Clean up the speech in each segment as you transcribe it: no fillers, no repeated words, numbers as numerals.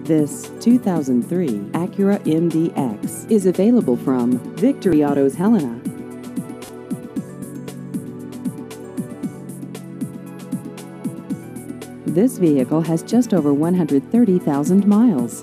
This 2003 Acura MDX is available from Victory Autos Helena. This vehicle has just over 130,000 miles.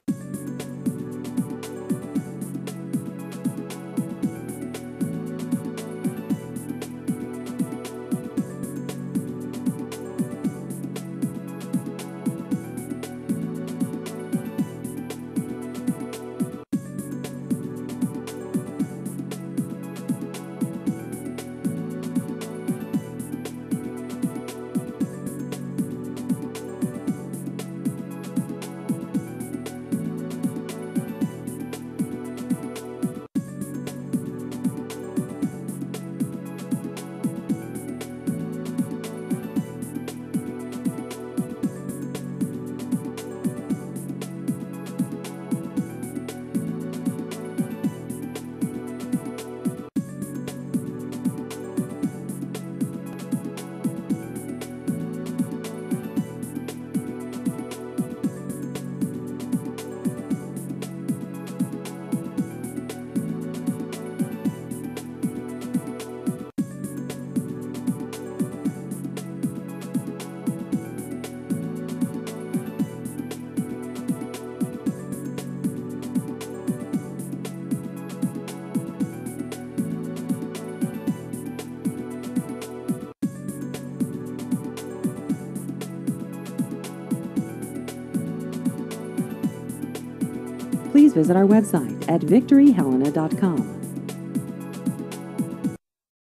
Please visit our website at victoryhelena.com.